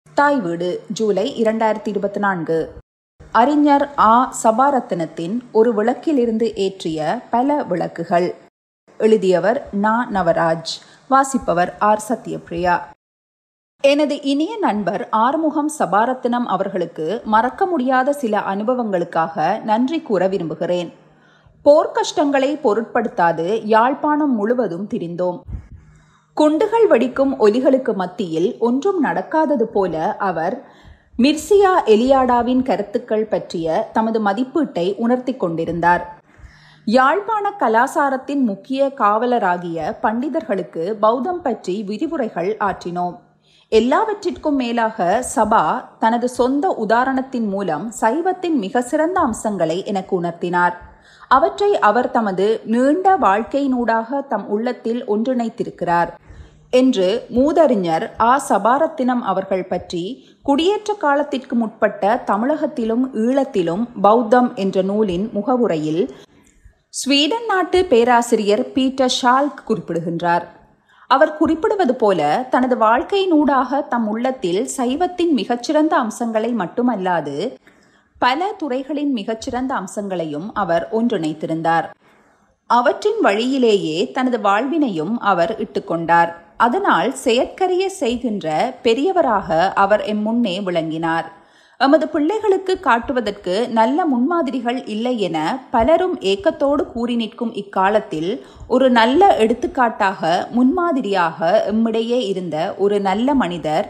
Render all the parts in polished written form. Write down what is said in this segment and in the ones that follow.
தாய் வீடு ஜூலை 2024. அறிஞர் ஆ. சபாரத்தினத்தின் ஒரு விளக்கிலிருந்து ஏற்றிய பல விளக்குகள். எழுதியவர் நா. நவராஜ். வாசிப்பவர் ஆர். சத்யபிரியா. எனது இனிய நண்பர் ஆறுமுகம் சபாரத்தினம் அவர்களுக்கு மறக்க முடியாத சில அனுபவங்களுக்காக நன்றி கூற விரும்புகிறேன். போர்க்கஷ்டங்களை பொருட்படுத்தாது யாழ்ப்பாணம் முழுவதும் திரிந்தோம். குண்டுகள் வெடிக்கும் ஒலிகளுக்கு மத்தியில் ஒன்றும் நடக்காதது போல அவர் மிர்சியா எலியாடாவின் கருத்துக்கள் பற்றிய தமது மதிப்பீட்டை உணர்த்தி கொண்டிருந்தார். யாழ்ப்பாண கலாசாரத்தின் முக்கிய காவலராகிய பண்டிதர்களுக்கு பௌத்தம் பற்றி விரிவுரைகள் ஆற்றினோம். எல்லாவற்றிற்கும் மேலாக சபா தனது சொந்த உதாரணத்தின் மூலம் சைவத்தின் மிக சிறந்த அம்சங்களை எனக்கு உணர்த்தினார். அவற்றை அவர் தமது நீண்ட வாழ்க்கையினூடாக தம் உள்ளத்தில் ஒன்றிணைத்திருக்கிறார் என்று மூதறிஞர் ஆ. சபாரத்தினம் அவர்கள் பற்றி குடியேற்ற காலத்திற்கு முற்பட்ட தமிழகத்திலும் ஈழத்திலும் பௌத்தம் என்ற நூலின் முகவுரையில் ஸ்வீடன் நாட்டு பேராசிரியர் பீட்டர் ஷால்க் குறிப்பிடுகின்றார். அவர் குறிப்பிடுவது போல தனது வாழ்க்கையினூடாக தம் உள்ளத்தில் சைவத்தின் மிகச்சிறந்த அம்சங்களை மட்டுமல்லாது பல துறைகளின் மிகச்சிறந்த அம்சங்களையும் அவர் ஒன்றிணைத்திருந்தார். அவற்றின் வழியிலேயே தனது வாழ்வினையும் அவர் இட்டுக்கொண்டார். அதனால் செயற்கரிய செய்கின்ற பெரியவராக அவர் எம் முன்னே விளங்கினார். எமது பிள்ளைகளுக்கு காட்டுவதற்கு நல்ல முன்மாதிரிகள் இல்லை என பலரும் ஏக்கத்தோடு கூறி நிற்கும் இக்காலத்தில் ஒரு நல்ல எடுத்துக்காட்டாக முன்மாதிரியாக எம்மிடையே இருந்த ஒரு நல்ல மனிதர்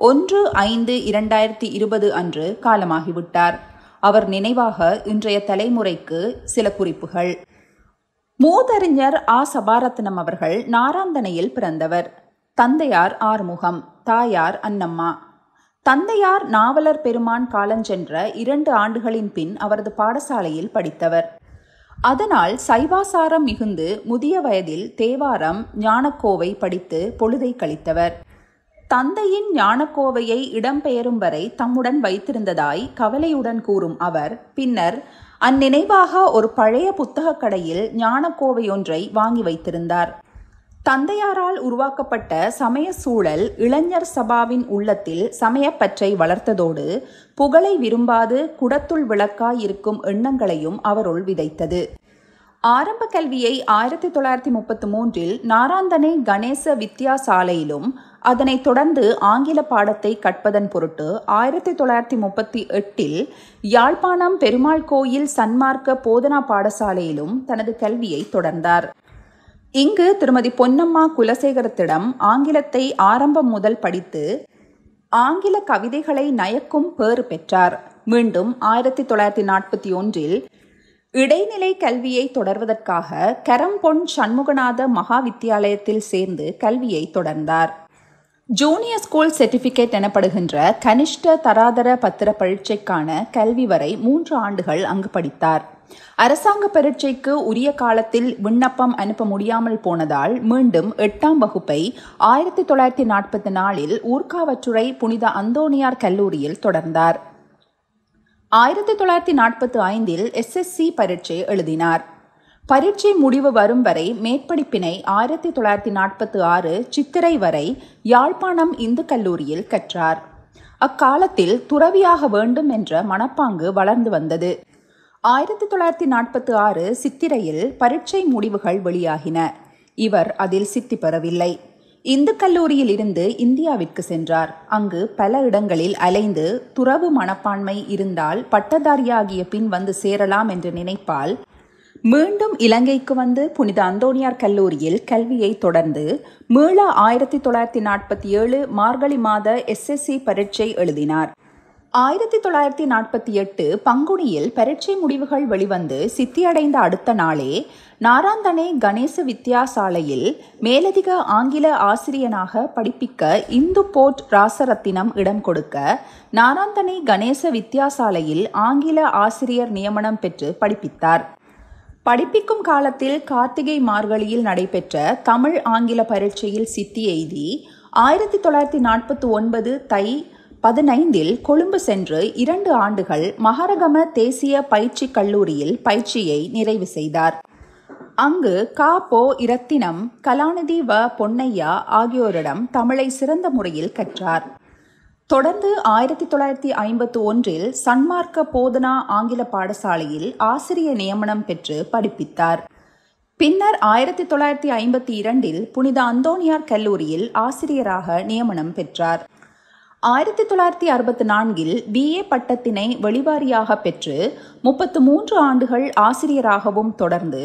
1/5/2020 அன்று காலமாகிவிட்டார். அவர் நினைவாக இன்றைய தலைமுறைக்கு சில குறிப்புகள். மூதறிஞர் ஆ. சபாரத்தினம் அவர்கள் நாராந்தனையில் பிறந்தவர். தந்தையார் ஆறுமுகம், தாயார் அன்னம்மா. தந்தையார் நாவலர் பெருமான் காலஞ்சென்ற 2 ஆண்டுகளின் பின் அவரது பாடசாலையில் படித்தவர். அதனால் சைவாசாரம் மிகுந்து முதிய வயதில் தேவாரம், ஞானக்கோவை படித்து பொழுதை கழித்தவர். தந்தையின் ஞானக்கோவையை இடம்பெயரும் வரை தம்முடன் வைத்திருந்ததாய் கவலையுடன் கூறும் அவர் பின்னர் அந்நினைவாக ஒரு பழைய புத்தகக் கடையில் ஞானக்கோவையொன்றை வாங்கி வைத்திருந்தார். தந்தையாரால் உருவாக்கப்பட்ட சமய சூழல் இளைஞர் சபாவின் உள்ளத்தில் சமயப்பற்றை வளர்த்ததோடு புகழை விரும்பாது குடத்துள் விளக்காய் இருக்கும் எண்ணங்களையும் அவருள் விதைத்தது. ஆரம்ப கல்வியை 1933 நாராந்தனை கணேச வித்தியாசாலையிலும் அதனைத் தொடர்ந்து ஆங்கில பாடத்தை கற்பதன் பொருட்டு 1938 யாழ்ப்பாணம் பெருமாள் கோயில் சன்மார்க்க போதனா பாடசாலையிலும் தனது கல்வியை தொடர்ந்தார். இங்கு திருமதி பொன்னம்மா குலசேகரத்திடம் ஆங்கிலத்தை ஆரம்பம் முதல் படித்து ஆங்கில கவிதைகளை நயக்கும் பேறு பெற்றார். மீண்டும் 1941 இடைநிலை கல்வியை தொடர்வதற்காக கரம்பொன் சண்முகநாத மகா வித்தியாலயத்தில் சேர்ந்து கல்வியை தொடர்ந்தார். ஜூனியர் ஸ்கூல் சர்டிபிகேட் எனப்படுகின்ற கனிஷ்ட தராதர பத்திர பரீட்சைக்கான கல்வி வரை 3 ஆண்டுகள் அங்கு படித்தார். அரசாங்க பரீட்சைக்கு உரிய காலத்தில் விண்ணப்பம் அனுப்ப முடியாமல் போனதால் மீண்டும் 8ஆம் வகுப்பை 1944 ஊர்காவற்றுறை புனித அந்தோணியார் கல்லூரியில் தொடர்ந்தார். 1945 SSC பரீட்சை எழுதினார். பரீட்சை முடிவு வரும் வரை மேற்படிப்பினை 1946 சித்திரை வரை யாழ்ப்பாணம் இந்து கல்லூரியில் கற்றார். அக்காலத்தில் துறவியாக வேண்டும் என்ற மனப்பாங்கு வளர்ந்து வந்தது. 1946 சித்திரையில் பரீட்சை முடிவுகள் வெளியாகின. இவர் அதில் சித்தி பெறவில்லை. இந்து கல்லூரியில் இருந்து இந்தியாவிற்கு சென்றார். அங்கு பல இடங்களில் அலைந்து துறவு மனப்பான்மை இருந்தால் பட்டதாரியாகிய பின் வந்து சேரலாம் என்று நினைப்பால் மீண்டும் இலங்கைக்கு வந்து புனித அந்தோணியார் கல்லூரியில் கல்வியை தொடர்ந்து மீள 1947 மார்கழி மாத SSC பரீட்சை எழுதினார். 1948 பங்குனியில் பரீட்சை முடிவுகள் வெளிவந்து சித்தியடைந்த அடுத்த நாளே நாராந்தனை கணேச வித்தியாசாலையில் மேலதிக ஆங்கில ஆசிரியனாக படிப்பிக்க இந்து போர்ட் ராசரத்தினம் இடம் கொடுக்க நாராந்தனை கணேச வித்தியாசாலையில் ஆங்கில ஆசிரியர் நியமனம் பெற்று படிப்பித்தார். படிப்பிக்கும் காலத்தில் கார்த்திகை மார்கழியில் நடைபெற்ற தமிழ் ஆங்கில பரீட்சையில் சித்தி எய்தி 1949 தை 15 கொழும்பு சென்று 2 ஆண்டுகள் மகரகம தேசிய பயிற்சி கல்லூரியில் பயிற்சியை நிறைவு செய்தார். அங்கு கா.பொ. இரத்தினம், கலாநிதி வ. பொன்னையா ஆகியோரிடம் தமிழை சிறந்த முறையில் கற்றார். தொடர்ந்து 1951 சன்மார்க்க போதனா ஆங்கில பாடசாலையில் ஆசிரிய நியமனம் பெற்று படிப்பித்தார். பின்னர் 1952 புனித அந்தோனியார் கல்லூரியில் ஆசிரியராக நியமனம் பெற்றார். 1964 BA பட்டத்தினை வெளிவாரியாக பெற்று 33 ஆண்டுகள் ஆசிரியராகவும் தொடர்ந்து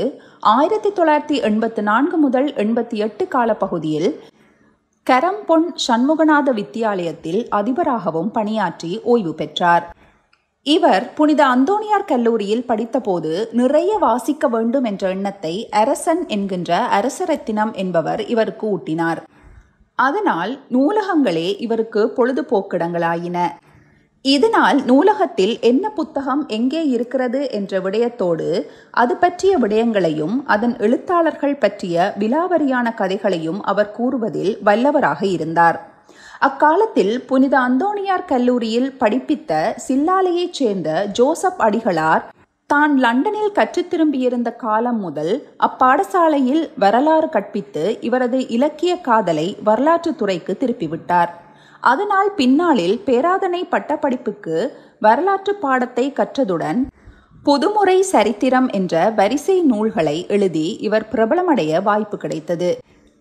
1984 முதல் 88 காலப்பகுதியில் கரம்பொன் சண்முகநாத வித்தியாலயத்தில் அதிபராகவும் பணியாற்றி ஓய்வு பெற்றார். இவர் புனித அந்தோனியார் கல்லூரியில் படித்தபோது நிறைய வாசிக்க வேண்டும் என்ற எண்ணத்தை அரசன் என்கின்ற அரசரத்தினம் என்பவர் இவருக்கு ஊட்டினார். அதனால் நூலகங்களே இவருக்கு பொழுதுபோக்கிடங்களாயின. இதனால் நூலகத்தில் என்ன புத்தகம் எங்கே இருக்கிறது என்ற விடயத்தோடு அது பற்றிய விடயங்களையும் அதன் எழுத்தாளர்கள் பற்றிய விலாவரியான கதைகளையும் அவர் கூறுவதில் வல்லவராக இருந்தார். அக்காலத்தில் புனித அந்தோனியார் கல்லூரியில் படிப்பித்த சில்லாலையைச் சேர்ந்த ஜோசப் அடிகளார் தான் லண்டனில் கற்றுத் திரும்பியிருந்த காலம் முதல் அப்பாடசாலையில் வரலாறு கற்பித்து இவரது இலக்கிய காதலை வரலாற்று துறைக்கு திருப்பிவிட்டார். அதனால் பின்னாளில் பேராதனை பட்டப்படிப்புக்கு வரலாற்று பாடத்தை கற்றதுடன் புதுமுறை சரித்திரம் என்ற வரிசை நூல்களை எழுதி இவர் பிரபலமடைய வாய்ப்பு கிடைத்தது.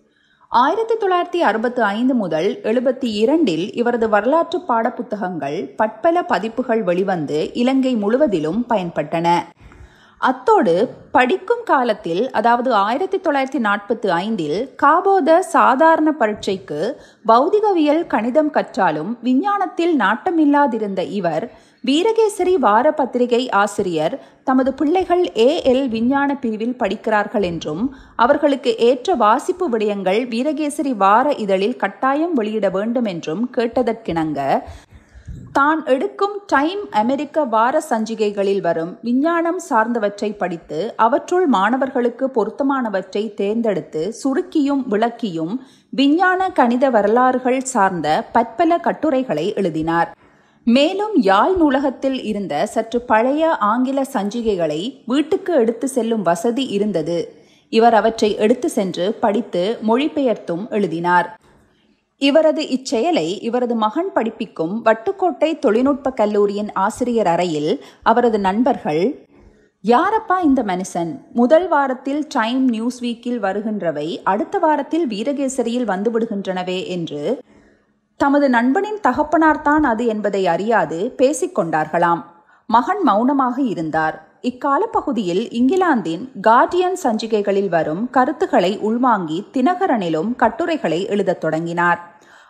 1965 முதல் 72 இவரது வரலாற்று பாட புத்தகங்கள் பற்பல பதிப்புகள் வெளிவந்து இலங்கை முழுவதிலும் பயன்பட்டன. அத்தோடு படிக்கும் காலத்தில், அதாவது 1945 காபோத சாதாரண பரீட்சைக்கு பௌதிகவியல் கணிதம் கற்றாலும் விஞ்ஞானத்தில் நாட்டமில்லாதிருந்த இவர் வீரகேசரி வார பத்திரிகை ஆசிரியர் தமது பிள்ளைகள் AL விஞ்ஞான பிரிவில் படிக்கிறார்கள் என்றும் அவர்களுக்கு ஏற்ற வாசிப்பு விடயங்கள் வீரகேசரி வார இதழில் கட்டாயம் வெளியிட வேண்டும் என்றும் கேட்டதற்கிணங்க தான் எடுக்கும் டைம் அமெரிக்க வார சஞ்சிகைகளில் வரும் விஞ்ஞானம் சார்ந்தவற்றை படித்து அவற்றுள் மாணவர்களுக்கு பொருத்தமானவற்றை தேர்ந்தெடுத்து சுருக்கியும் விளக்கியும் விஞ்ஞான கணித வரலாறுகள் சார்ந்த பற்பல கட்டுரைகளை எழுதினார். மேலும் யாழ் நூலகத்தில் இருந்த சற்று பழைய ஆங்கில சஞ்சிகைகளை வீட்டுக்கு எடுத்து செல்லும் வசதி இருந்தது. இவர் அவற்றை எடுத்து சென்று படித்து மொழிபெயர்த்தும் எழுதினார். இவரது இச்செயலை இவரது மகன் படிப்பிக்கும் வட்டுக்கோட்டை தொழில்நுட்ப கல்லூரியின் ஆசிரியர் அறையில் அவரது நண்பர்கள், யாரப்பா இந்த மனுஷன், முதல் வாரத்தில் டைம் நியூஸ் வீக்கில் வருகின்றவை அடுத்த வாரத்தில் வீரகேசரியில் வந்துவிடுகின்றனவே என்று தமது நண்பனின் தகப்பனார்தான் அது என்பதை அறியாது பேசிக்கொண்டார்களாம். மகன் மௌனமாக இருந்தார். இக்கால பகுதியில் இங்கிலாந்தின் கார்டியன் சஞ்சிகைகளில் வரும் கருத்துக்களை உள்வாங்கி தினகரனிலும் கட்டுரைகளை எழுதத் தொடங்கினார்.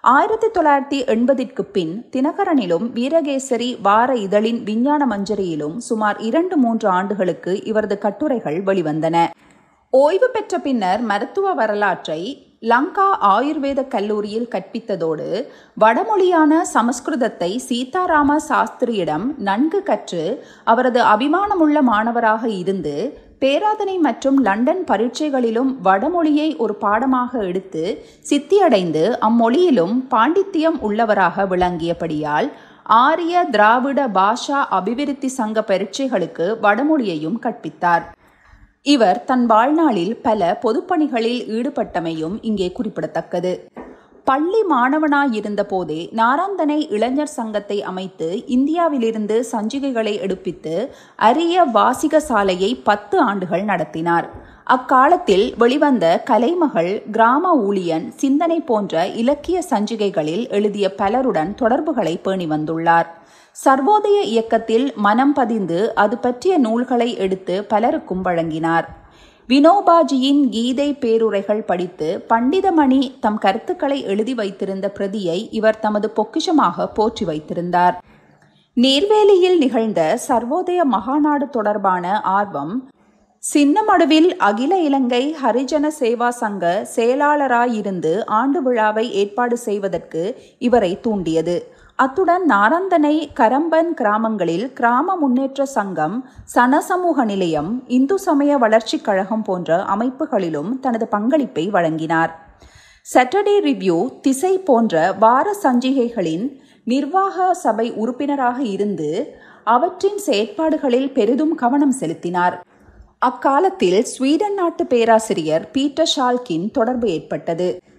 1980 பின் தினகரனிலும் வீரகேசரி வார இதழின் விஞ்ஞான மஞ்சரியிலும் சுமார் 2-3 ஆண்டுகளுக்கு இவரது கட்டுரைகள் வெளிவந்தன. ஓய்வு பெற்ற பின்னர் மருத்துவ வரலாற்றை லங்கா ஆயுர்வேத கல்லூரியில் கற்பித்ததோடு வடமொழியான சமஸ்கிருதத்தை சீதாராம சாஸ்திரியிடம் நன்கு கற்று அவரது அபிமானமுள்ள மாணவராக இருந்து பேராதனை மற்றும் லண்டன் பரீட்சைகளிலும் வடமொழியை ஒரு பாடமாக எடுத்து சித்தியடைந்து அம்மொழியிலும் பாண்டித்தியம் உள்ளவராக விளங்கியபடியால் ஆரிய திராவிட பாஷா அபிவிருத்தி சங்க பரீட்சைகளுக்கு வடமொழியையும் கற்பித்தார். இவர் தன் வாழ்நாளில் பல பொதுப்பணிகளில் ஈடுபட்டமையும் இங்கே குறிப்பிடத்தக்கது. பள்ளி மாணவனாயிருந்த போதே நாராந்தனை இளைஞர் சங்கத்தை அமைத்து இந்தியாவிலிருந்து சஞ்சிகைகளை எடுப்பித்து அரிய வாசிக சாலையை 10 ஆண்டுகள் நடத்தினார். அக்காலத்தில் வெளிவந்த கலைமகள், கிராம ஊழியன், சிந்தனை போன்ற இலக்கிய சஞ்சிகைகளில் எழுதிய பலருடன் தொடர்புகளை பேணி வந்துள்ளார். சர்வோதய இயக்கத்தில் மனம் பதிந்து அது பற்றிய நூல்களை எடுத்து பலருக்கும் வழங்கினார். வினோபாஜியின் கீதை பேருரைகள் படித்து பண்டிதமணி தம் கருத்துக்களை எழுதி வைத்திருந்த பிரதியை இவர் தமது பொக்கிஷமாக போற்றி வைத்திருந்தார். நெய்வேலியில் நிகழ்ந்த சர்வோதய மகாநாடு தொடர்பான ஆர்வம் சின்னமடுவில் அகில இலங்கை ஹரிஜன சேவா சங்க செயலாளராயிருந்து ஆண்டு விழாவை ஏற்பாடு செய்வதற்கு இவரை தூண்டியது. அத்துடன் நாரந்தனை, கரம்பன் கிராமங்களில் கிராம முன்னேற்ற சங்கம், சனசமூக நிலையம், இந்து சமய வளர்ச்சிக் கழகம் போன்ற அமைப்புகளிலும் தனது பங்களிப்பை வழங்கினார். சாட்டர்டே ரிவ்யூ, திசை போன்ற வார சஞ்சிகைகளின் நிர்வாக சபை உறுப்பினராக இருந்து அவற்றின் செயற்பாடுகளில் பெரிதும் கவனம் செலுத்தினார். அக்காலத்தில் ஸ்வீடன் நாட்டு பேராசிரியர் பீட்டர் ஷால்கின் தொடர்பு ஏற்பட்டது.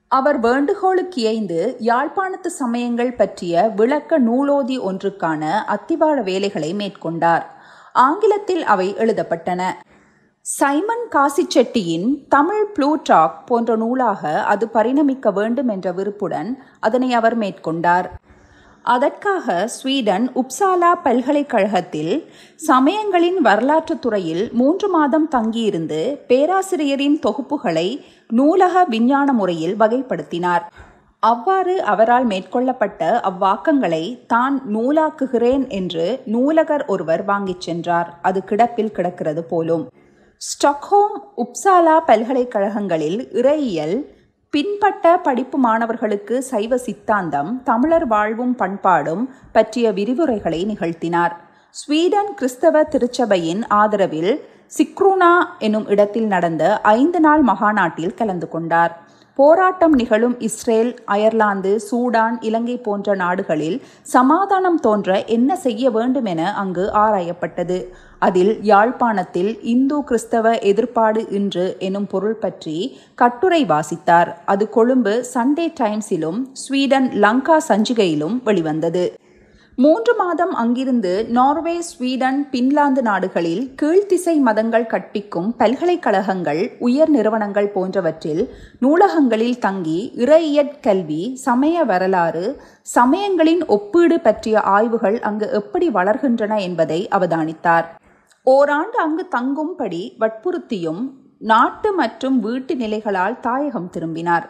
அவர் வேண்டுகோளுக்கு இயைந்து யாழ்ப்பாணத்து சமயங்கள் பற்றிய விளக்க நூலோதி ஒன்றுக்கான அத்திவார வேலைகளை மேற்கொண்டார். ஆங்கிலத்தில் அவை எழுதப்பட்டன. சைமன் காசிச்செட்டியின் தமிழ் ப்ளூடாக் போன்ற நூலாக அது பரிணமிக்க வேண்டும் என்ற விருப்புடன் அதனை அவர் மேற்கொண்டார். அதற்காக ஸ்வீடன் உப்சாலா பல்கலைக்கழகத்தில் சமயங்களின் வரலாற்றுத் துறையில் 3 மாதம் தங்கியிருந்து பேராசிரியரின் தொகுப்புகளை நூலக விஞ்ஞான முறையில் வகைப்படுத்தினார். அவ்வாறு அவரால் மேற்கொள்ளப்பட்ட அவ்வாக்கங்களை தான் நூலாக்குகிறேன் என்று நூலகர் ஒருவர் வாங்கிச் சென்றார். அது கிடப்பில் கிடக்கிறது போலும். ஸ்டாக்ஹோம், உப்சாலா பல்கலைக்கழகங்களில் இறையியல் பின்பட்ட படிப்பு மாணவர்களுக்கு சைவ சித்தாந்தம், தமிழர் வாழ்வும் பண்பாடும் பற்றிய விரிவுரைகளை நிகழ்த்தினார். ஸ்வீடன் கிறிஸ்தவ திருச்சபையின் ஆதரவில் சிக்ரூனா எனும் இடத்தில் நடந்த 5 நாள் மகாநாட்டில் கலந்து கொண்டார். போராட்டம் நிகழும் இஸ்ரேல், அயர்லாந்து, சூடான், இலங்கை போன்ற நாடுகளில் சமாதானம் தோன்ற என்ன செய்ய வேண்டும் என அங்கு ஆராயப்பட்டது. அதில் யாழ்ப்பாணத்தில் இந்து கிறிஸ்தவ எதிர்ப்பாடு இன்று எனும் பொருள் பற்றி கட்டுரை வாசித்தார். அது கொழும்பு சண்டே டைம்ஸிலும் ஸ்வீடன் லங்கா சஞ்சிகையிலும் வெளிவந்தது. 3 மாதம் அங்கிருந்து நார்வே, ஸ்வீடன், பின்லாந்து நாடுகளில் கீழ்த்திசை மதங்கள் கற்பிக்கும் பல்கலைக்கழகங்கள், உயர் நிறுவனங்கள் போன்றவற்றில் நூலகங்களில் தங்கி இறையியற் கல்வி, சமய வரலாறு, சமயங்களின் ஒப்பீடு பற்றிய ஆய்வுகள் அங்கு எப்படி வளர்கின்றன என்பதை அவதானித்தார். ஓராண்டு அங்கு தங்கும்படி வற்புறுத்தியும் நாட்டு மற்றும் வீட்டு நிலைகளால் தாயகம் திரும்பினார்.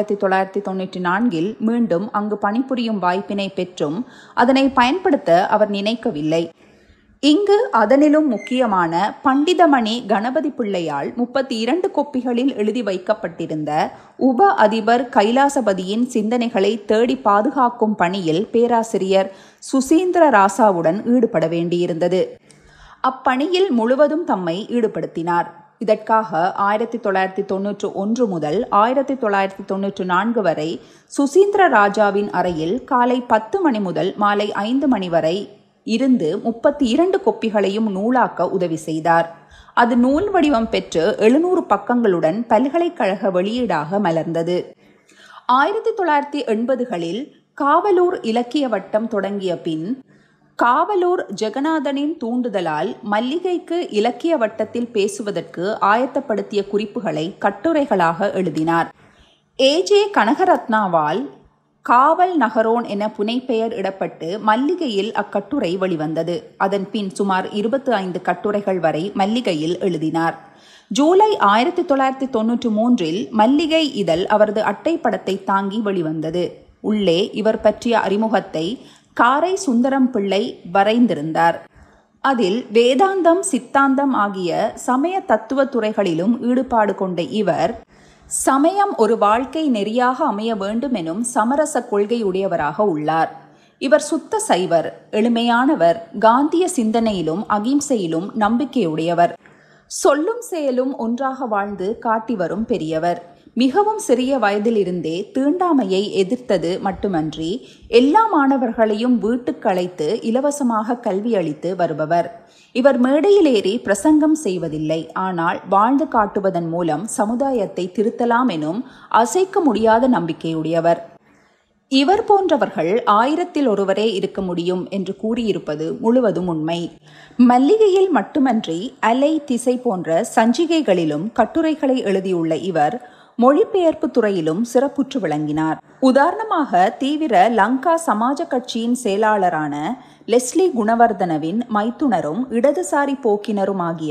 1994 மீண்டும் அங்கு பணிபுரியும் வாய்ப்பினை பெற்றும் அதனை பயன்படுத்த அவர் நினைக்கவில்லை. இங்கு அதனிலும் முக்கியமான பண்டிதமணி கணபதி பிள்ளையால் 32 கொப்பிகளில் எழுதி வைக்கப்பட்டிருந்த உப அதிபர் கைலாசபதியின் சிந்தனைகளை தேடி பாதுகாக்கும் பணியில் பேராசிரியர் சுசீந்திர ராசாவுடன் ஈடுபட வேண்டியிருந்தது. அப்பணியில் முழுவதும் தம்மை ஈடுபடுத்தினார். இதற்காக 1991 முதல் 1994 வரை சுசீந்திர ராஜாவின் அறையில் காலை 10 மணி முதல் மாலை 5 மணி வரை இருந்து 32 கொப்பிகளையும் நூலாக்க உதவி செய்தார். அது நூல் வடிவம் பெற்று 700 பக்கங்களுடன் பல்கலைக்கழக வெளியீடாக மலர்ந்தது. 1980களில் காவலூர் இலக்கிய வட்டம் தொடங்கிய பின் காவலூர் ஜெகநாதனின் தூண்டுதலால் மல்லிகைக்கு இலக்கிய வட்டத்தில் பேசுவதற்கு ஆயத்தப்படுத்திய குறிப்புகளை கட்டுரைகளாக எழுதினார். ஏஜே கனகரத்னாவால் காவல் நகரோன் என புனைப்பெயர் இடப்பட்டு மல்லிகையில் அக்கட்டுரை வெளிவந்தது. அதன் பின் சுமார் 25 கட்டுரைகள் வரை மல்லிகையில் எழுதினார். ஜூலை 1993 மல்லிகை இதழ் அவரது அட்டைப்படத்தை தாங்கி வெளிவந்தது. உள்ளே இவர் பற்றிய அறிமுகத்தை காரை சுந்தரம் பிள்ளை வரைந்திருந்தார். அதில் வேதாந்தம், சித்தாந்தம் ஆகிய சமய தத்துவ துறைகளிலும் ஈடுபாடு கொண்ட இவர் சமயம் ஒரு வாழ்க்கை நெறியாக அமைய வேண்டும் எனும் சமரச கொள்கையுடையவராக உள்ளார். இவர் சுத்த சைவர், எளிமையானவர், காந்திய சிந்தனையிலும் அகிம்சையிலும் நம்பிக்கையுடையவர். சொல்லும் செயலும் ஒன்றாக வாழ்ந்து காட்டி வரும் பெரியவர். மிகவும் சிறிய வயதிலிருந்தே தீண்டாமையை எதிர்த்தது மட்டுமன்றி எல்லா மாணவர்களையும் வீட்டுக்கு அழைத்து இலவசமாக கல்வி அளித்து வருபவர். இவர் மேடையிலேறி பிரசங்கம் செய்வதில்லை, ஆனால் வாழ்ந்து காட்டுவதன் மூலம் சமுதாயத்தை திருத்தலாம் எனும் அசைக்க முடியாத நம்பிக்கையுடையவர். இவர் போன்றவர்கள் 1000-ல் ஒருவரே இருக்க முடியும் என்று கூறியிருப்பது முழுவதும் உண்மை. மல்லிகையில் மட்டுமன்றி அலை, திசை போன்ற சஞ்சிகைகளிலும் கட்டுரைகளை எழுதியுள்ள இவர் மொழிபெயர்ப்பு துறையிலும் சிறப்புற்று விளங்கினார். உதாரணமாக தீவிர லங்கா சமாஜ கட்சியின் செயலாளரான லெஸ்லி குணவர்தனவின் மைத்துனரும் இடதுசாரி போக்கினருமாகிய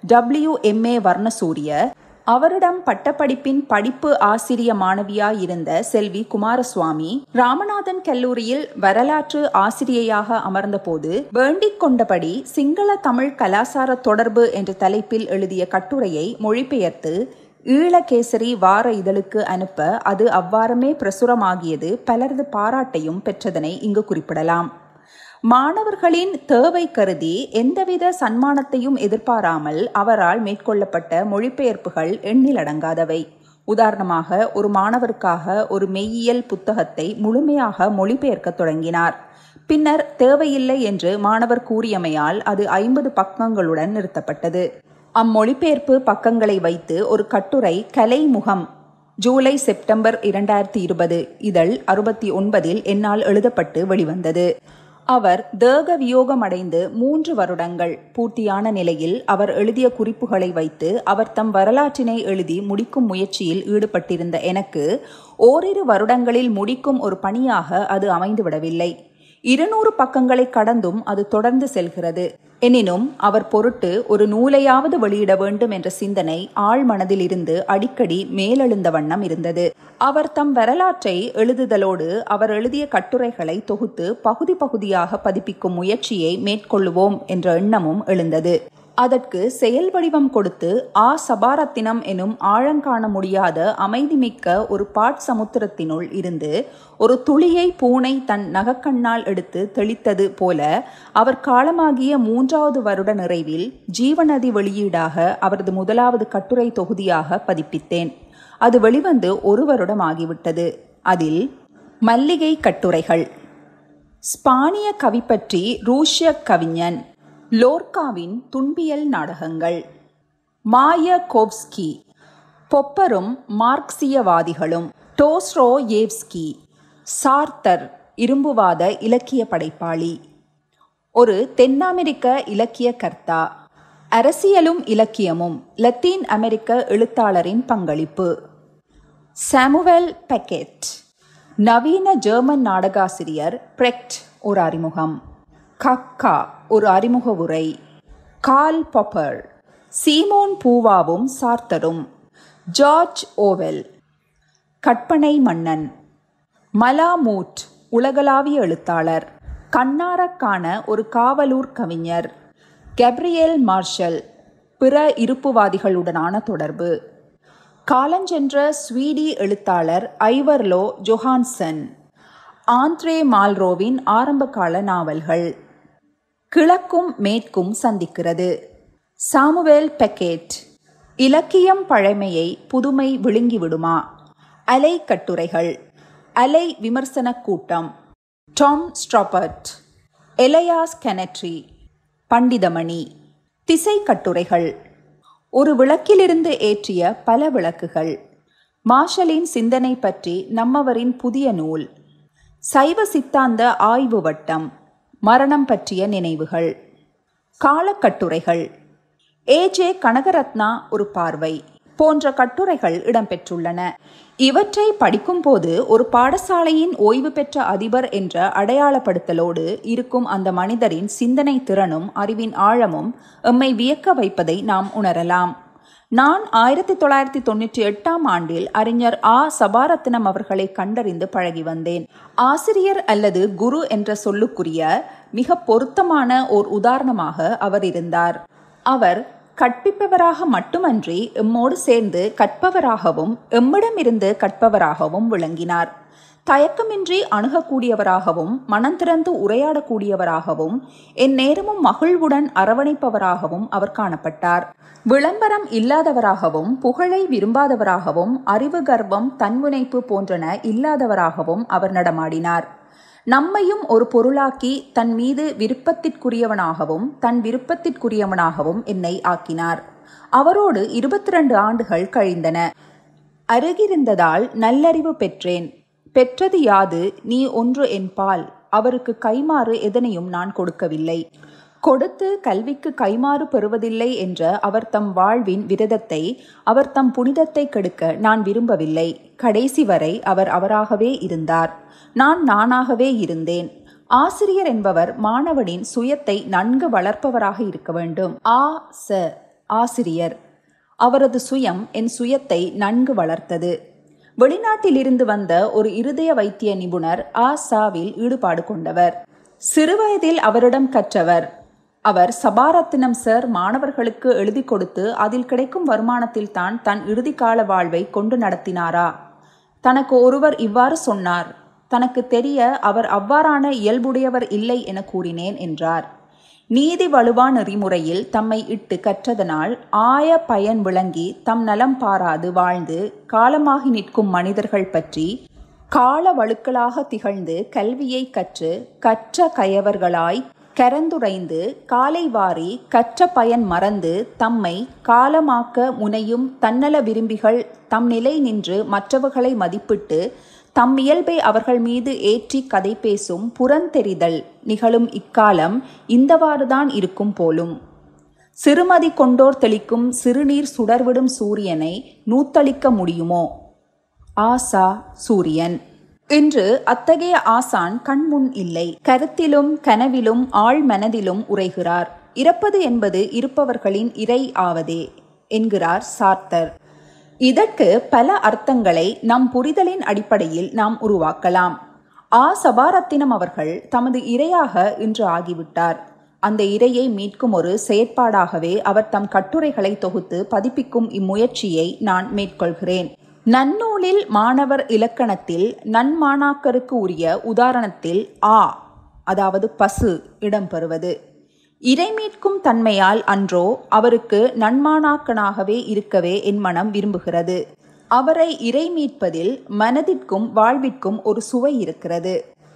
WMA வர்ணசூரிய, அவரிடம் பட்டப்படிப்பின் படிப்பு ஆசிரிய மாணவியாயிருந்த செல்வி குமாரசுவாமி, ராமநாதன் கல்லூரியில் வரலாற்று ஆசிரியையாக அமர்ந்தபோது வேண்டிக் கொண்டபடி சிங்கள தமிழ் கலாசார தொடர்பு என்ற தலைப்பில் எழுதிய கட்டுரையை மொழிபெயர்த்து ஈழகேசரி வார இதழுக்கு அனுப்ப அது அவ்வாறமே பிரசுரமாகியது பலரது பாராட்டையும் பெற்றதனை இங்கு குறிப்பிடலாம். மாணவர்களின் தேவை கருதி எந்தவித சன்மானத்தையும் எதிர்பாராமல் அவரால் மேற்கொள்ளப்பட்ட மொழிபெயர்ப்புகள் எண்ணிலடங்காதவை. உதாரணமாக, ஒரு மாணவருக்காக ஒரு மெய்யியல் புத்தகத்தை முழுமையாக மொழிபெயர்க்க தொடங்கினார். பின்னர் தேவையில்லை என்று மாணவர் கூறியமையால் அது 50 பக்கங்களுடன் நிறுத்தப்பட்டது. அம்மொழிபெயர்ப்பு பக்கங்களை வைத்து ஒரு கட்டுரை கலைமுகம் ஜூலை செப்டம்பர் 2020 இதழ் 69 என்னால் எழுதப்பட்டு வெளிவந்தது. அவர் தேக வியோகமடைந்து 3 வருடங்கள் பூர்த்தியான நிலையில் அவர் எழுதிய குறிப்புகளை வைத்து அவர் தம் வரலாற்றினை எழுதி முடிக்கும் முயற்சியில் ஈடுபட்டிருந்த எனக்கு ஓரிரு வருடங்களில் முடிக்கும் ஒரு பணியாக அது அமைந்துவிடவில்லை. 200 பக்கங்களை கடந்தும் அது தொடர்ந்து செல்கிறது. எனினும் அவர் பொருட்டு ஒரு நூலையாவது வெளியிட வேண்டும் என்ற சிந்தனை ஆழ்மனதில் இருந்து அடிக்கடி மேலெழுந்த வண்ணம் இருந்தது. அவர் தம் வரலாற்றை எழுதுதலோடு அவர் எழுதிய கட்டுரைகளை தொகுத்து பகுதி பகுதியாக பதிப்பிக்கும் முயற்சியை மேற்கொள்ளுவோம் என்ற எண்ணமும் எழுந்தது. அதற்கு செயல் வடிவம் கொடுத்து சபாரத்தினம் எனும் ஆழங்காண முடியாத அமைதிமிக்க ஒரு பாட்சமுத்திரத்தினுள் இருந்து ஒரு துளியை பூனை தன் நகக்கண்ணால் எடுத்து தெளித்தது போல அவர் காலமாகிய 3வது வருட நிறைவில் ஜீவநதி வெளியீடாக அவரது முதலாவது கட்டுரை தொகுதியாக பதிப்பித்தேன். அது வெளிவந்து 1 வருடம் ஆகிவிட்டது. அதில் மல்லிகை கட்டுரைகள், ஸ்பானிய கவி பற்றி ரூஷ்ய கவிஞன் லோர்காவின் துன்பியல் நாடகங்கள், மாயகோவ்ஸ்கி, பொப்பரும் மார்க்சியவாதிகளும், டோஸ்டோயேவ்ஸ்கி, சார்த்தர் இரும்புவாத இலக்கிய படைப்பாளி, ஒரு தென்னாமெரிக்க இலக்கிய கர்த்தா, அரசியலும் இலக்கியமும் லத்தீன் அமெரிக்க எழுத்தாளரின் பங்களிப்பு, சாமுவேல் பெக்கெட், நவீன ஜெர்மன் நாடகாசிரியர் பிரெக்ட் ஒரு அறிமுகம், கப்கா ஒரு அறிமுக உரை, கார்ல் பாப்பர், சீமோன் பூவாவும் சார்த்தரும், ஜார்ஜ் ஓவெல், கற்பனை மன்னன், மலாமூட் உலகளாவிய எழுத்தாளர், கண்ணாரக்கான ஒரு காவலூர் கவிஞர், கேப்ரியேல் மார்ஷல் பிற இருப்புவாதிகளுடனான தொடர்பு, காலஞ்சென்ற ஸ்வீடி எழுத்தாளர் ஐவர்லோ ஜொஹான்சன், ஆந்த்ரே மால்ரோவின் ஆரம்பகால நாவல்கள், கிழக்கும் மேற்கும் சந்திக்கிறது, சாமுவேல் பெக்கெட், இலக்கியம் பழமையை புதுமை விழுங்கிவிடுமா, அலை கட்டுரைகள், அலை விமர்சன கூட்டம், டாம் ஸ்ட்ராபர்ட், எலையாஸ் கெனட்ரி, பண்டிதமணி, திசை கட்டுரைகள், ஒரு விளக்கிலிருந்து ஏற்றிய பல விளக்குகள், மார்ஷலின் சிந்தனை பற்றி நம்மவரின் புதிய நூல், சைவ சித்தாந்த ஆய்வு வட்டம், மரணம் பற்றிய நினைவுகள், காலக்கட்டுரைகள், ஏஜே கனகரத்னா ஒரு பார்வை போன்ற கட்டுரைகள் இடம்பெற்றுள்ளன. இவற்றை படிக்கும்போது ஒரு பாடசாலையின் ஓய்வு பெற்ற அதிபர் என்ற அடையாளப்படுத்தலோடு இருக்கும் அந்த மனிதரின் சிந்தனை திறனும் அறிவின் ஆழமும் எம்மை வியக்க வைப்பதை நாம் உணரலாம். நான் 1998ஆம் ஆண்டில் அறிஞர் சபாரத்தினம் அவர்களை கண்டறிந்து பழகி வந்தேன். ஆசிரியர் அல்லது குரு என்ற சொல்லுக்குரிய மிக பொருத்தமான ஓர் உதாரணமாக அவர் இருந்தார். அவர் கற்பிப்பவராக மட்டுமன்றி எம்மோடு சேர்ந்து கற்பவராகவும் எம்மிடமிருந்து கற்பவராகவும் விளங்கினார். தயக்கமின்றி அணுகக்கூடியவராகவும் மனம் திறந்து உரையாடக்கூடியவராகவும் எந்நேரமும் மகிழ்வுடன் அரவணைப்பவராகவும் அவர் காணப்பட்டார். விளம்பரம் இல்லாதவராகவும் புகழை விரும்பாதவராகவும் அறிவு கர்வம் தன்முனைப்பு போன்றன இல்லாதவராகவும் அவர் நடமாடினார். நம்மையும் ஒரு பொருளாக்கி தன் மீது விருப்பத்திற்குரியவனாகவும் தன் விருப்பத்திற்குரியவனாகவும் என்னை ஆக்கினார். அவரோடு 22 ஆண்டுகள் கழிந்தன. அருகிருந்ததால் நல்லறிவு பெற்றேன். பெற்றது யாது நீ ஒன்று என்பால். அவருக்கு கைமாறு எதனையும் நான் கொடுக்கவில்லை. கொடுத்து கல்விக்கு கைமாறு பெறுவதில்லை என்ற அவர் தம் வாழ்வின் விரதத்தை, அவர் தம் புனிதத்தை கெடுக்க நான் விரும்பவில்லை. கடைசி வரை அவர் அவராகவே இருந்தார். நான் நானாகவே இருந்தேன். ஆசிரியர் என்பவர் மாணவனின் சுயத்தை நன்கு வளர்ப்பவராக இருக்க வேண்டும். ஆசிரியர் அவரது சுயம் என் சுயத்தை நன்கு வளர்த்தது. வெளிநாட்டிலிருந்து வந்த ஒரு இருதய வைத்திய நிபுணர் சாவில் ஈடுபாடு கொண்டவர். சிறுவயதில் அவரிடம் கற்றவர். அவர் சபாரத்தினம் சார் மாணவர்களுக்கு எழுதி கொடுத்து அதில் கிடைக்கும் வருமானத்தில் தான் தன் இறுதிக்கால வாழ்வை கொண்டு நடத்தினாரா? தனக்கு ஒருவர் இவ்வாறு சொன்னார். தனக்கு தெரிய அவர் அவ்வாறான இயல்புடையவர் இல்லை என கூறினேன் என்றார். நீதி வலுவா நெறிமுறையில் தம்மை இட்டு கற்றதனால் ஆய பயன் விளங்கி தம் நலம் பாராது வாழ்ந்து காலமாகி நிற்கும் மனிதர்கள் பற்றி கால வழுக்களாக திகழ்ந்து கல்வியை கற்று கற்ற கயவர்களாய் கரந்துரைந்து காலை வாரி கற்ற பயன் மறந்து தம்மை காலமாக்க முனையும் தன்னல விரும்பிகள் தம் நிலை நின்று மற்றவர்களை மதிப்பிட்டு தம் இயல்பை அவர்கள் மீது ஏற்றி கதை பேசும் புறந்தெரிதல் நிகழும் இக்காலம் இந்தவாறுதான் இருக்கும் போலும். சிறுமதி கொண்டோர் தெளிக்கும் சிறுநீர் சுடர்விடும் சூரியனை நூத்தளிக்க முடியுமோ? ஆசா சூரியன். இன்று அத்தகைய ஆசான் கண்முன் இல்லை. கருத்திலும் கனவிலும் ஆழ் மனதிலும் உரைகிறார். இறப்பது என்பது இருப்பவர்களின் இறை ஆவதே என்கிறார் சார்த்தர். இதற்கு பல அர்த்தங்களை நம் புரிதலின் அடிப்படையில் நாம் உருவாக்கலாம். சபாரத்தினம் அவர்கள் தமது இரையாக இன்று ஆகிவிட்டார். அந்த இரையை மீட்கும் ஒரு செயற்பாடாகவே அவர் தம் கட்டுரைகளை தொகுத்து பதிப்பிக்கும் இம்முயற்சியை நான் மேற்கொள்கிறேன். நன்னூலில் மாணவர் இலக்கணத்தில் நன்மாணாக்கருக்கு உரிய உதாரணத்தில் அதாவது பசு இடம்பெறுவது இறைமீட்கும் தன்மையால் அன்றோ அவருக்கு நன்மாணாக்கனாகவே இருக்கவே என் மனம் விரும்புகிறது. அவரை இறைமீட்பதில் மனதிற்கும் வாழ்விற்கும் ஒரு சுவை இருக்கிறது.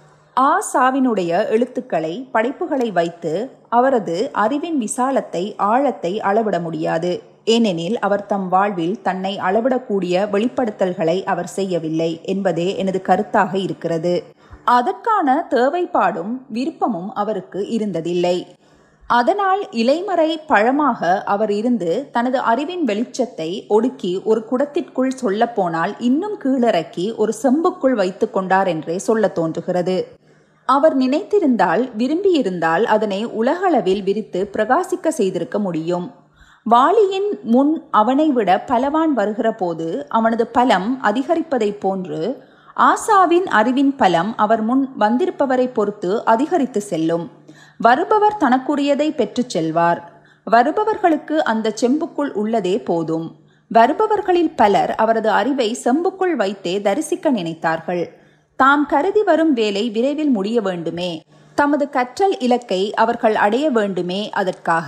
சாவினுடைய எழுத்துக்களை படைப்புகளை வைத்து அவரது அறிவின் விசாலத்தை ஆழத்தை அளவிட முடியாது. ஏனெனில் அவர் தம் வாழ்வில் தன்னை அளவிடக்கூடிய வெளிப்படுத்தல்களை அவர் செய்யவில்லை என்பதே எனது கருத்தாக இருக்கிறது. அதற்கான தேவைப்பாடும் விருப்பமும் அவருக்கு இருந்ததில்லை. அதனால் இலைமறை பழமாக அவர் இருந்து தனது அறிவின் வெளிச்சத்தை ஒடுக்கி ஒரு குடத்திற்குள் சொல்ல போனால் இன்னும் கீழிறக்கி ஒரு செம்புக்குள் வைத்து கொண்டார் என்றே சொல்ல தோன்றுகிறது. அவர் நினைத்திருந்தால் விரும்பியிருந்தால் அதனை உலகளவில் விரித்து பிரகாசிக்க செய்திருக்க முடியும். வாளியின் முன் அவனை விட பலவான் வருகிற போது அவனது பலம் அதிகரிப்பதை போன்று ஆசாவின் அறிவின் பலம் அவர் முன் வந்திருப்பவரை பொறுத்து அதிகரித்து செல்லும். வருபவர் தனக்குரியதை பெற்று செல்வார். வருபவர்களுக்கு அந்த செம்புக்குள் உள்ளதே போதும். வருபவர்களில் பலர் அவரது அறிவை செம்புக்குள் வைத்தே தரிசிக்க நினைத்தார்கள். தாம் கருதி வரும் வேலை விரைவில் முடிய வேண்டுமே, தமது கற்றல் இலக்கை அவர்கள் அடைய வேண்டுமே அதற்காக.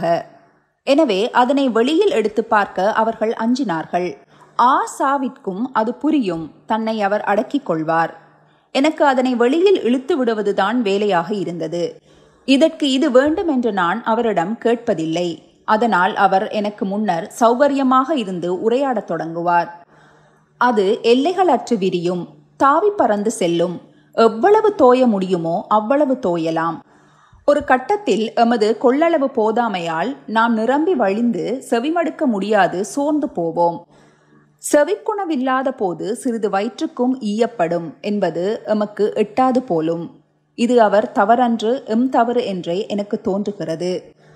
எனவே அதனை வெளியில் எடுத்து பார்க்க அவர்கள் அஞ்சினார்கள். சாவிற்கும் அது புரியும். தன்னை அவர் அடக்கிக் கொள்வார். எனக்கு அதனை வெளியில் இழுத்து விடுவதுதான் வேலையாக இருந்தது. இதற்கு இது வேண்டும் என்று நான் அவரிடம் கேட்பதில்லை. அதனால் அவர் எனக்கு முன்னர் சௌகரியமாக இருந்து உரையாடத் தொடங்குவார். அது எல்லைகளற்று விரியும், தாவி பறந்து செல்லும். எவ்வளவு தோய முடியுமோ அவ்வளவு தோயலாம். ஒரு கட்டத்தில் எமது கொள்ளளவு போதாமையால் நாம் நிரம்பி வழிந்து செவிமடுக்க முடியாது சோர்ந்து போவோம். செவிக்குணவில்லாத போது சிறிது வயிற்றுக்கும் ஈயப்படும் என்பது எமக்கு எட்டாது போலும். இது அவர் தவறன்று எம் தவறு என்றே எனக்கு தோன்றுகிறது.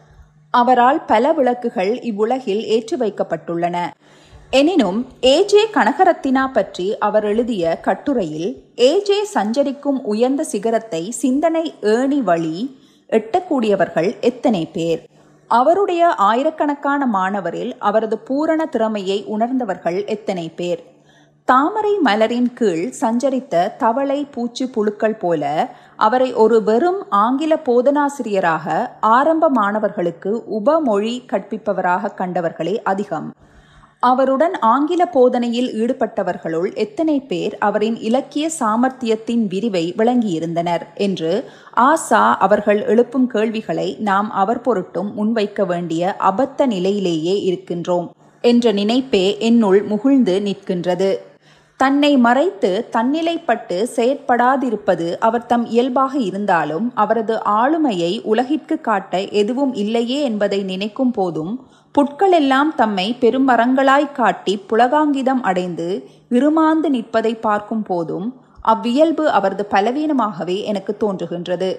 அவரால் பல விளக்குகள் இவ்வுலகில் ஏற்றி வைக்கப்பட்டுள்ளன. எனினும் ஏஜே கனகரத்தினா பற்றி அவர் எழுதிய கட்டுரையில் ஏஜே சஞ்சரிக்கும் உயர்ந்த சிகரத்தை சிந்தனை ஏணி வழி எட்டக்கூடியவர்கள் எத்தனை பேர்? அவருடைய ஆயிரக்கணக்கான மாணவரில் அவரது பூரண திறமையை உணர்ந்தவர்கள் எத்தனை பேர்? தாமரை மலரின் கீழ் சஞ்சரித்த தவளை பூச்சி புழுக்கள் போல அவரை ஒரு வெறும் ஆங்கில போதனாசிரியராக ஆரம்ப மாணவர்களுக்கு உபமொழி கற்பிப்பவராக கண்டவர்களே அதிகம். அவருடன் ஆங்கில போதனையில் ஈடுபட்டவர்களுள் எத்தனை பேர் அவரின் இலக்கிய சாமர்த்தியத்தின் விரிவை விளங்கியிருந்தனர் என்று அவர்கள் எழுப்பும் கேள்விகளை நாம் அவர் பொருட்டும் முன்வைக்க வேண்டிய அபத்த நிலையிலேயே இருக்கின்றோம் என்ற நினைப்பே என்னுள் முகிழ்ந்து நிற்கின்றது. தன்னை மறைத்து தன்னிலைப்பட்டு செயற்படாதிருப்பது அவர் தம் இயல்பாக இருந்தாலும் அவரது ஆளுமையை உலகிற்கு காட்ட எதுவும் இல்லையே என்பதை நினைக்கும் போதும் புட்களெல்லாம் தம்மை பெருமரங்களாய் காட்டி புலகாங்கிதம் அடைந்து இருமாந்து நிற்பதை பார்க்கும் போதும் அவ்வியல்பு அவரது பலவீனமாகவே எனக்கு தோன்றுகின்றது.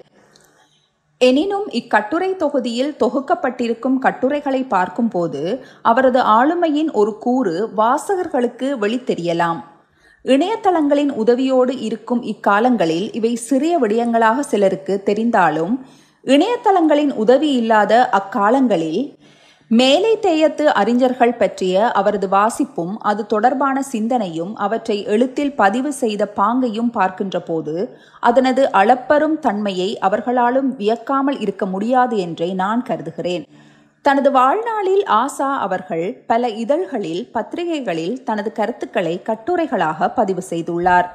எனினும் இக்கட்டுரை தொகுதியில் தொகுக்கப்பட்டிருக்கும் கட்டுரைகளை பார்க்கும் போது அவரது ஆளுமையின் ஒரு கூறு வாசகர்களுக்கு வெளித்தெரியலாம். இணையதளங்களின் உதவியோடு இருக்கும் இக்காலங்களில் இவை சிறிய விடயங்களாக சிலருக்கு தெரிந்தாலும் இணையதளங்களின் உதவி இல்லாத அக்காலங்களில் மேலை தேயத்து அறிஞர்கள் பற்றிய அவரது வாசிப்பும் அது தொடர்பான சிந்தனையும் அவற்றை எழுத்தில் பதிவு செய்த பாங்கையும் பார்க்கின்ற போது அதனது அளப்பரும் தன்மையை அவர்களாலும் வியக்காமல் இருக்க முடியாது என்றே நான் கருதுகிறேன். தனது வாழ்நாளில் அவர்கள் பல இதழ்களில் பத்திரிகைகளில் தனது கருத்துக்களை கட்டுரைகளாக பதிவு செய்துள்ளார்.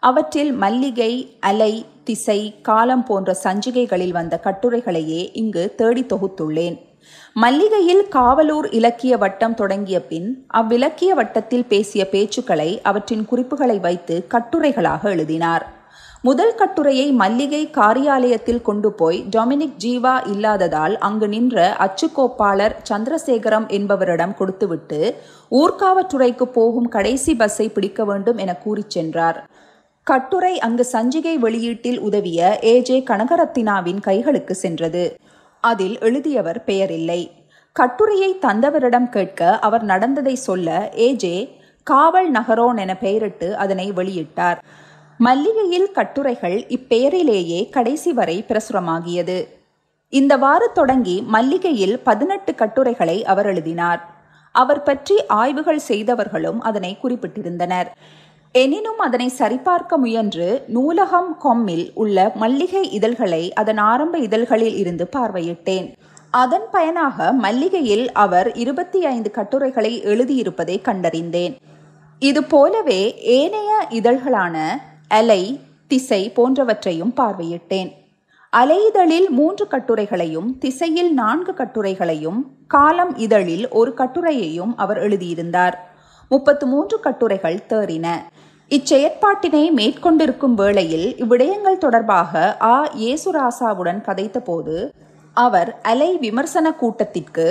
அவற்றில் மல்லிகை, அலை, திசை, காலம் போன்ற சஞ்சிகைகளில் வந்த கட்டுரைகளையே இங்கு தேடி தொகுத்துள்ளேன். மல்லிகையில் காவலூர் இலக்கிய வட்டம் தொடங்கிய பின் அவ்விலக்கிய வட்டத்தில் பேசிய பேச்சுக்களை அவற்றின் குறிப்புகளை வைத்து கட்டுரைகளாக எழுதினார். முதல் கட்டுரையை மல்லிகை காரியாலயத்தில் கொண்டு போய் டொமினிக் ஜீவா இல்லாததால் அங்கு நின்ற அச்சுக்கோப்பாளர் சந்திரசேகரம் என்பவரிடம் கொடுத்துவிட்டு ஊர்காவற்றுறைக்கு போகும் கடைசி பஸ்ஸை பிடிக்க வேண்டும் என கூறி சென்றார். கட்டுரை அங்கு சஞ்சிகை வெளியீட்டில் உதவிய ஏஜே கனகரத்தினாவின் கைகளுக்கு சென்றது. அதில் எழுதியவர் பெயரில்லை. கட்டுரையை தந்தவரிடம் கேட்க அவர் நடந்ததை சொல்ல ஏஜே காவல் நகரோன் என பெயரிட்டு அதனை வெளியிட்டார். மல்லிகையில் கட்டுரைகள் இப்பெயரிலேயே கடைசி வரை பிரசுரமாகியது. இந்த வாறு தொடங்கி மல்லிகையில் 18 கட்டுரைகளை அவர் எழுதினார். அவர் பற்றி ஆய்வுகள் செய்தவர்களும் அதனை குறிப்பிட்டிருந்தனர். எனினும் அதனை சரிபார்க்க முயன்று நூலகம் கொம்மில் உள்ள மல்லிகை இதழ்களை அதன் ஆரம்ப இதழ்களில் இருந்து பார்வையிட்டேன். அதன் பயனாக மல்லிகையில் அவர் 25 கட்டுரைகளை எழுதியிருப்பதை கண்டறிந்தேன். இது போலவே ஏனைய இதழ்களான அலை, திசை போன்றவற்றையும் பார்வையிட்டேன். அலை இதழில் 3 கட்டுரைகளையும், திசையில் 4 கட்டுரைகளையும், காலம் இதழில் 1 கட்டுரையையும் அவர் எழுதியிருந்தார். 33 கட்டுரைகள் தேறின. இச்செயற்பாட்டினை மேற்கொண்டிருக்கும் வேளையில் இவ்விடயங்கள் தொடர்பாக ஏசுராசாவுடன் கதைத்த போது அவர் அலை விமர்சன கூட்டத்திற்கு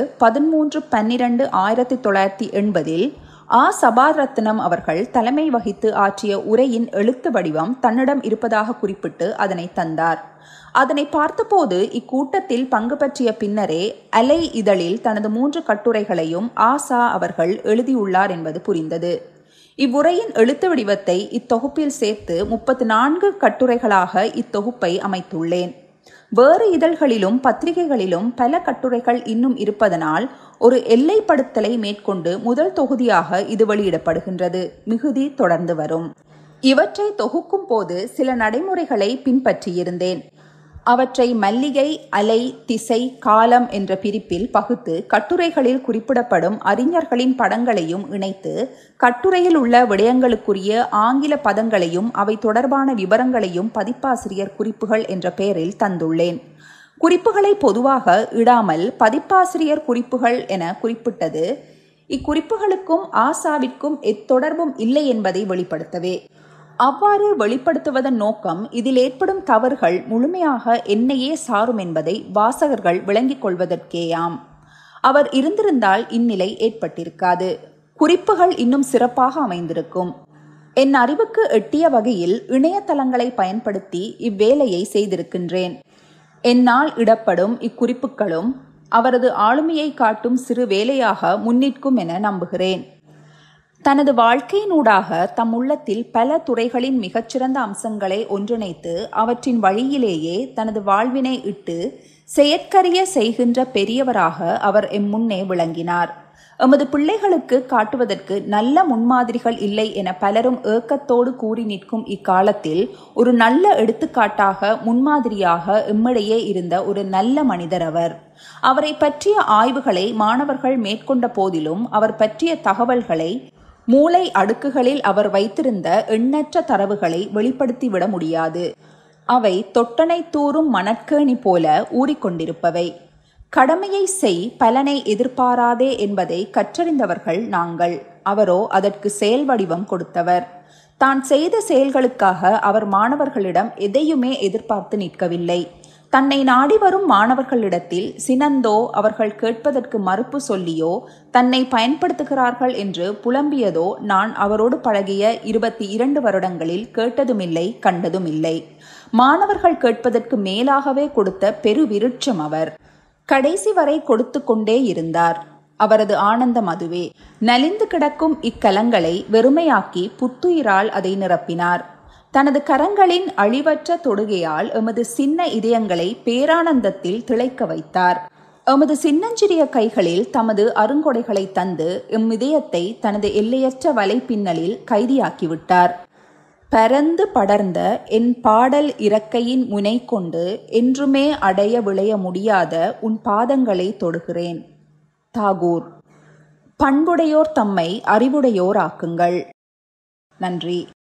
13/12/1980 சபாரத்னம் அவர்கள் தலைமை வகித்து ஆற்றிய உரையின் எழுத்து வடிவம் தன்னிடம் இருப்பதாக குறிப்பிட்டு அதனை தந்தார். அதனை பார்த்தபோது இக்கூட்டத்தில் பங்கு பற்றிய பின்னரே அலை இதழில் தனது 3 கட்டுரைகளையும் அவர்கள் எழுதியுள்ளார் என்பது புரிந்தது. இவ்வுரையின் எழுத்து வடிவத்தை இத்தொகுப்பில் சேர்த்து 34 கட்டுரைகளாக இத்தொகுப்பை அமைத்துள்ளேன். வேறு இதழ்களிலும் பத்திரிகைகளிலும் பல கட்டுரைகள் இன்னும் இருப்பதனால் ஒரு எல்லைப்படுத்தலை மேற்கொண்டு முதல் தொகுதியாக இது வெளியிடப்படுகின்றது. மிகுதி தொடர்ந்து வரும். இவற்றை தொகுக்கும் போது சில நடைமுறைகளை பின்பற்றியிருந்தேன். அவற்றை மல்லிகை, அலை, திசை, காலம் என்ற பிரிப்பில் பகுத்து கட்டுரைகளில் குறிப்பிடப்படும் அறிஞர்களின் படங்களையும் இணைத்து கட்டுரையில் உள்ள விடயங்களுக்குரிய ஆங்கில பதங்களையும் அவை தொடர்பான விவரங்களையும் பதிப்பாசிரியர் குறிப்புகள் என்ற பெயரில் தந்துள்ளேன். குறிப்புகளை பொதுவாக இடாமல் பதிப்பாசிரியர் குறிப்புகள் என குறிப்பிட்டது இக்குறிப்புகளுக்கும் ஆசாவிற்கும் எத்தொடர்பும் இல்லை என்பதை வெளிப்படுத்தவே. அவ்வாறு வெளிப்படுத்துவதன் நோக்கம் இதில் ஏற்படும் தவறுகள் முழுமையாக என்னையே சாரும் என்பதை வாசகர்கள் விளங்கிக் கொள்வதற்கேயாம். அவர் இருந்திருந்தால் இந்நிலை ஏற்பட்டிருக்காது. குறிப்புகள் இன்னும் சிறப்பாக அமைந்திருக்கும். என் அறிவுக்கு எட்டிய வகையில் இணையதளங்களை பயன்படுத்தி இவ்வேலையை செய்திருக்கின்றேன். என்னால் இடப்படும் இக்குறிப்புகளும் அவரது ஆளுமையை காட்டும் சிறு வேலையாக முன்னிற்கும் என நம்புகிறேன். தனது வாழ்க்கையினூடாக தம் உள்ளத்தில் பல துறைகளின் மிகச்சிறந்த அம்சங்களை ஒன்றிணைத்து அவற்றின் வழியிலேயே தனது வாழ்வினை இட்டு செயற்கரிய செய்கின்ற பெரியவராக அவர் முன்னே விளங்கினார். எமது பிள்ளைகளுக்கு காட்டுவதற்கு நல்ல முன்மாதிரிகள் இல்லை என பலரும் ஏக்கத்தோடு கூறி நிற்கும் இக்காலத்தில் ஒரு நல்ல எடுத்துக்காட்டாக முன்மாதிரியாக எம்மிடையே இருந்த ஒரு நல்ல மனிதர் அவர். அவரை பற்றிய ஆய்வுகளை மாணவர்கள் மேற்கொண்ட போதிலும் அவர் பற்றிய தகவல்களை மூளை அடுக்குகளில் அவர் வைத்திருந்த எண்ணற்ற தரவுகளை வெளிப்படுத்திவிட முடியாது. அவை தொட்டனை தூறும் மணற்கேணி போல ஊறிக்கொண்டிருப்பவை. கடமையை செய், பலனை எதிர்பாராதே என்பதை கற்றறிந்தவர்கள் நாங்கள். அவரோ அதற்கு செயல் வடிவம் கொடுத்தவர். தான் செய்த செயல்களுக்காக அவர் மாணவர்களிடம் எதையுமே எதிர்பார்த்து நிற்கவில்லை. தன்னை நாடி வரும் மாணவர்களிடத்தில் சினந்தோ அவர்கள் கேட்பதற்கு மறுப்பு சொல்லியோ தன்னை பயன்படுத்துகிறார்கள் என்று புலம்பியதோ நான் அவரோடு பழகிய 22 வருடங்களில் கேட்டதுமில்லை, கண்டதுமில்லை. மாணவர்கள் கேட்பதற்கு மேலாகவே கொடுத்த பெருவிருட்சம் அவர். கடைசி வரை கொடுத்து கொண்டே இருந்தார். அவரது ஆனந்தம் அதுவே. நலிந்து கிடக்கும் இக்கலங்களை வெறுமையாக்கி புத்துயிரால் அதை நிரப்பினார். தனது கரங்களின் அழிவற்ற தொடுகையால் எமது சின்ன இதயங்களை பேரானந்தத்தில் திளைக்க வைத்தார். எமது சின்னஞ்சிறிய கைகளில் தமது அருங்கொடைகளை தந்து எம் இதயத்தை தனது எல்லையற்ற வலைப்பின்னலில் கைதியாக்கிவிட்டார். பரந்து படர்ந்த என் பாடல் இறக்கையின் முனை கொண்டு என்றுமே அடைய விளைய முடியாத உன் பாதங்களை தொடுகிறேன். தாகூர். பண்புடையோர் தம்மை அறிவுடையோர் ஆக்குங்கள். நன்றி.